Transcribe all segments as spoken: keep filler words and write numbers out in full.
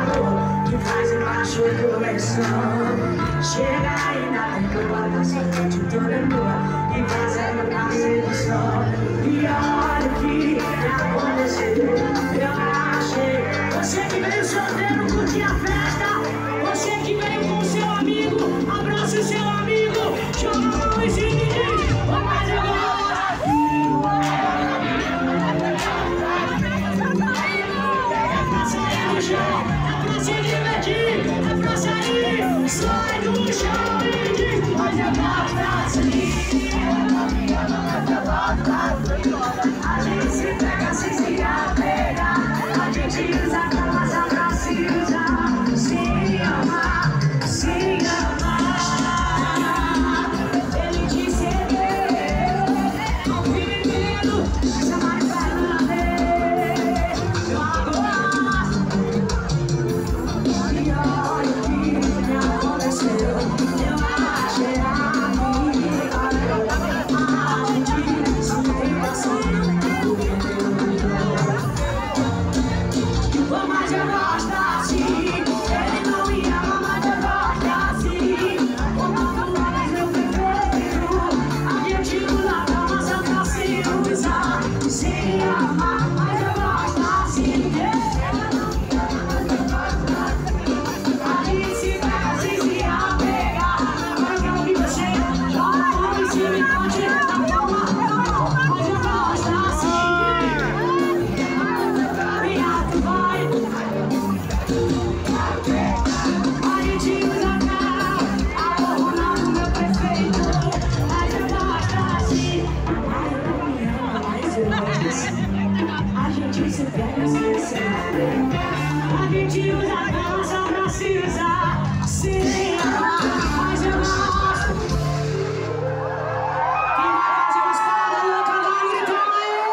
que faz embaixo do coração. Chega ainda tem que eu passo a noite toda nua e fazendo nascer do sol. E olha o que aconteceu, eu achei. Você que veio solteiro, curtir a festa. Você que veio com seu amigo, abraça o seu amigo, chama a mão e se diz, vai mais agora. É pra se divertir, é pra sair, sai do chão e diz, mas é pra sair. A gente se pega, se se apega, a gente usa a cama pra se usar, se amar, se amar. Ele disse eu, ao menino, se amar vai lá ver, eu agora. E olha o que me aconteceu, eu achei a amiga, a gente se tem assim. Mas eu gosto assim, ele não me ama, mas eu gosto assim. O novo mais meu perfeito, a gente usa a nossa pra se usar, se amar, mas eu gosto assim. A gente se pega, se se apega, agora que eu vi você, chora como se me conte na palma, mas eu gosto assim. Viado vai. A gente usa a cara, a corona do meu prefeito, mas eu gosto assim. Mas eu gosto assim. A gente se pega, se se apega, a gente usa a cama só pra se usar, se amar, mas eu gosto. Quem vai fazer os caras do cavalo, então aí?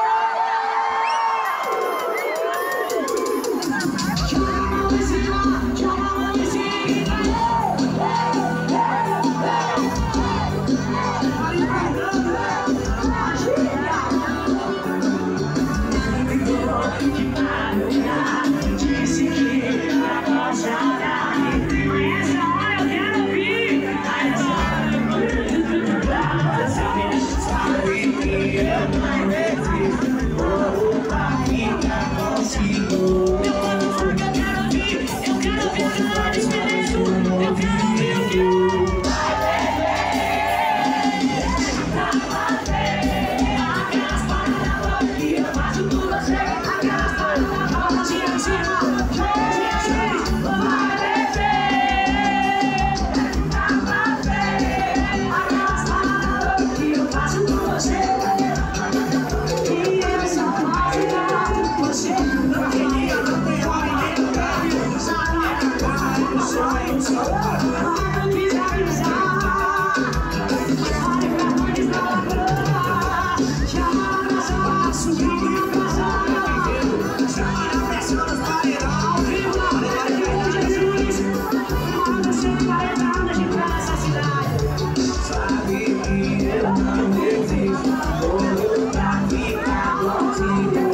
Joga a mão em cima, joga a mão em cima. Disse que a coisa era a essa hora eu quero ouvir. A essa hora eu quero ouvir. Sabe que eu não resisto, vou pra ficar consigo. Meu corpo fala que eu quero ouvir, eu quero ouvir a galera esperando, eu quero ouvir o que vai beber, pra fazer aquelas paradas que eu faço com você, aquelas paradas mãozinha em cima, mãozinha assim, vai beber, pra fazer aquelas paradas que eu faço com você, e eu só faço com você, não tem ninguém, não tem hora, nem lugar, não sabe, não sonho, não sonho, não quis avisar, olha pra nós na lagoa, chama a nossa sobrinha pra sala, chama a pessoa dos paredão, viu na glória de Jesus, quando você vai entrar de pra essa cidade, sabe que eu não existo, vou pra ficar contigo.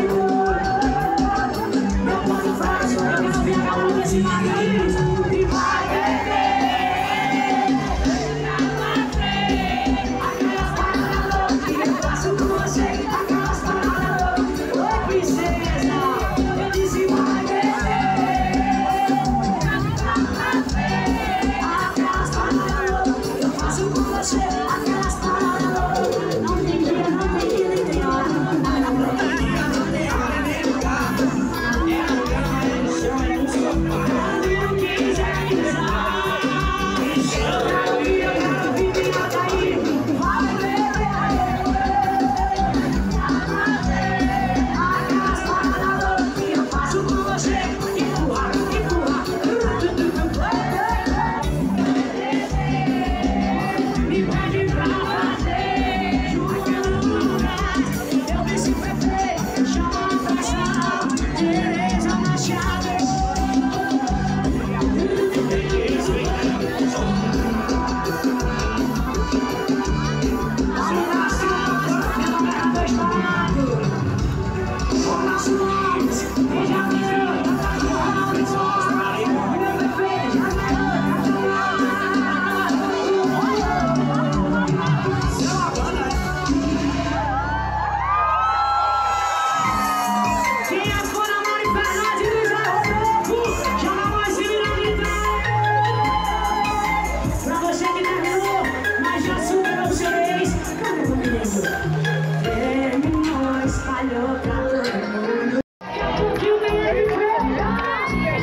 Meu ponto fraco, eu quero ver a luz desse nariz e vai beber, pra fazer aquelas paradas que eu faço com você, aquelas paradas, oi princesa, eu disse vai beber, pra fazer aquelas paradas que eu faço com você, aquelas paradas, não tem dia, não tem dia, nem tem hora, não tem dia, não tem hora, nem lugar, é lugar, é sonho, não sou parado.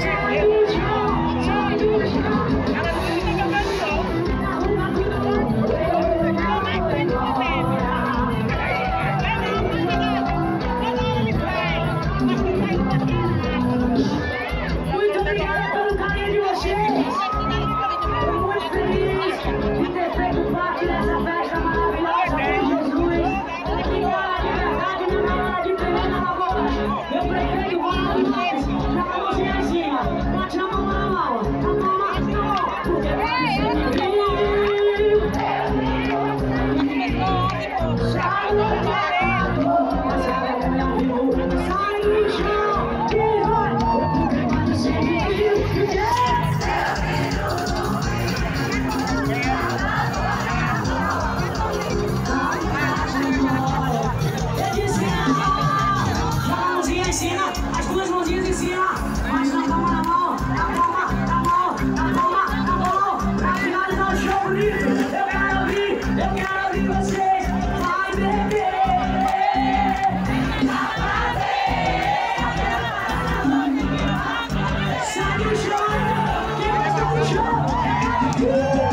Yeah!